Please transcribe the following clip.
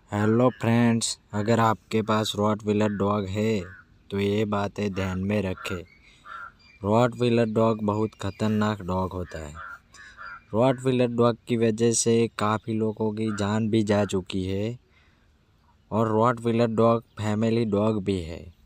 Hello friends, अगर आपके पास Rottweiler dog है तो ये बातें ध्यान में रखें। रॉटवीलर डॉग बहुत खतरनाक डॉग होता है। रॉटवीलर डॉग की वजह से काफ़ी लोगों की जान भी जा चुकी है और रॉटवीलर डॉग फैमिली डॉग भी है।